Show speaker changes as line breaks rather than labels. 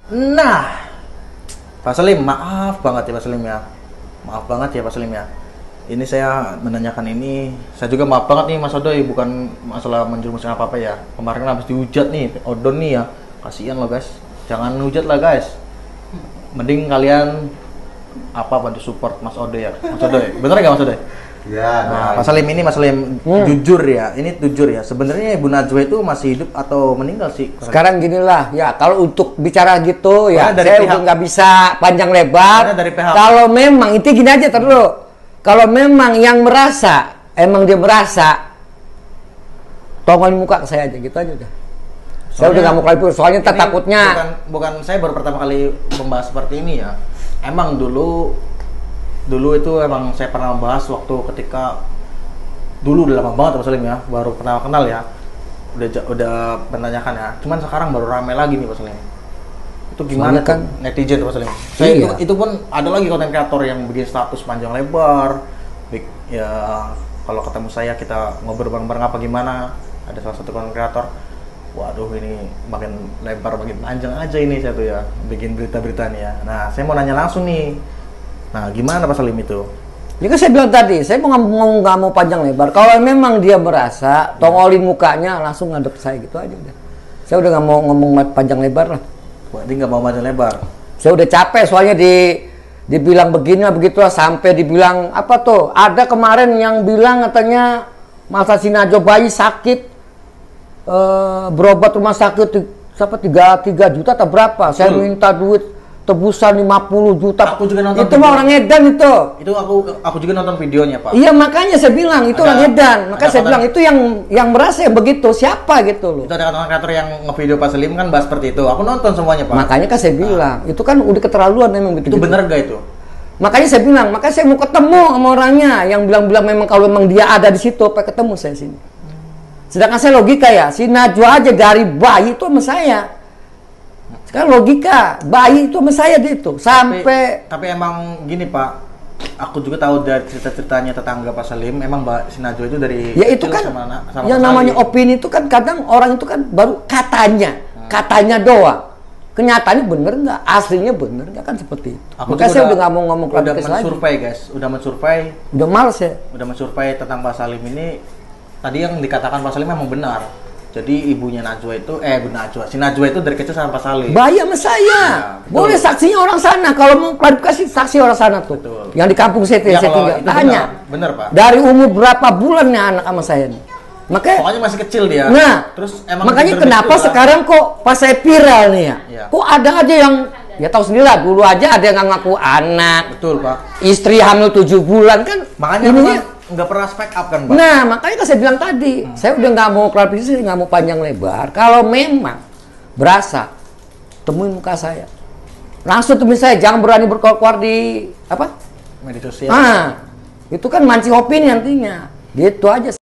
Nah, Pak Salim, maaf banget ya Pak Salim ya. Maaf banget ya Pak Salim ya. Ini saya menanyakan ini, saya juga maaf banget nih Mas Odoy, bukan masalah menjerumuskan apa-apa ya. Kemarin kan habis dihujat nih, Odon nih ya. Kasihan loh guys. Jangan hujat lah guys. Mending kalian bantu support Mas Odoy ya. Mas Odoy, bener gak Mas Odoy?
Ya,
Nah, Pak Salim ini Mas Salim jujur ya. Ini jujur ya. Sebenarnya Ibu Najwa itu masih hidup atau meninggal sih?
Sekarang ginilah ya, kalau untuk bicara gitu ya,
dari
saya
pihak,
udah nggak bisa panjang lebar.
dari pihak,
kalau memang itu gini aja terus. Kalau memang yang merasa, emang dia merasa, tongolin muka ke saya aja gitu aja udah. Saya udah nggak mau kali soalnya takutnya.
Bukan saya baru pertama kali membahas seperti ini ya. Emang dulu itu emang saya pernah membahas waktu ketika dulu udah lama banget Mas Salim ya, baru pernah kenal ya. Udah menanyakan ya. Cuman sekarang baru rame lagi nih Mas Salim. Itu gimana kan netizen Mas Salim? Saya itu pun ada lagi konten kreator yang bikin status panjang lebar. Ya kalau ketemu saya kita ngobrol bareng-bareng apa gimana. Ada salah satu konten kreator. Waduh ini makin lebar makin panjang aja ini saya tuh ya bikin berita-berita nih ya. Nah saya mau nanya langsung nih. Nah gimana Pak Salim itu?
Ya kan saya bilang tadi, saya nggak mau panjang lebar. Kalau memang dia merasa, tongolin mukanya langsung ngadep saya gitu aja udah. Saya udah nggak mau ngomong panjang lebar lah.
Berarti nggak mau panjang lebar?
Saya udah capek soalnya dibilang begini begitulah sampai dibilang apa tuh? Ada kemarin yang bilang katanya masa si Najwa bayi sakit berobat rumah sakit siapa 3 juta atau berapa? Saya minta duit tebusan 50 juta.
Aku juga nonton.
Itu mah orang edan itu.
Itu aku juga nonton videonya, Pak.
Iya, makanya saya bilang itu orang edan. Makanya saya bilang itu yang merasa yang begitu siapa gitu loh.
Itu ada konten kreator yang ngevideo Pak Salim kan bahas seperti itu. Aku nonton semuanya, Pak.
Makanya kan saya bilang, itu kan udah keterlaluan memang begitu.
Itu benar gak itu?
Makanya saya bilang, makanya saya mau ketemu sama orangnya yang bilang-bilang memang kalau memang dia ada di situ, pengen ketemu saya sini. Sedangkan saya logika ya, si Najwa aja dari bayi itu sama saya. Sekarang logika, bayi itu sama saya itu sampai.
Tapi emang gini Pak, aku juga tahu dari cerita-ceritanya tetangga Pak Salim, emang Mbak si Najwa itu dari
ya itu kan sama yang namanya opini itu kan kadang orang itu kan baru katanya doang. Kenyataannya bener nggak, aslinya bener nggak kan seperti itu. Makanya saya udah nggak mau ngomong
udah mensurvei guys, udah males ya. Udah mensurvei tentang Pak Salim ini. Tadi yang dikatakan Pak Salim memang benar. Jadi ibunya Najwa itu, si Najwa itu dari kecil sama Pak Salim.
Bayi sama saya. Ya, boleh saksinya orang sana. Kalau mau klarifikasi saksi orang sana tuh.
Betul.
Yang di kampung saya
ya,
saya tinggal. Tanya.
Bener Pak.
Dari umur berapa bulan nih anak sama saya nih? Makanya.
Pokoknya masih kecil dia.
Nah.
Terus emang
makanya kenapa sekarang kok pas saya viral nih ya? Kok ada aja yang ya tahu sendiri lah. Dulu aja ada yang ngaku anak.
Betul Pak.
Istri hamil 7 bulan kan.
Makanya ininya nggak pernah speak up kan, Pak?
Nah, makanya kan saya bilang tadi, saya udah nggak mau klarifikasi, nggak mau panjang lebar. Kalau memang berasa, temuin muka saya. Langsung temuin saya, jangan berani berkeluar di apa?
Media sosial.
Nah, itu kan mancing opini nantinya. Gitu aja.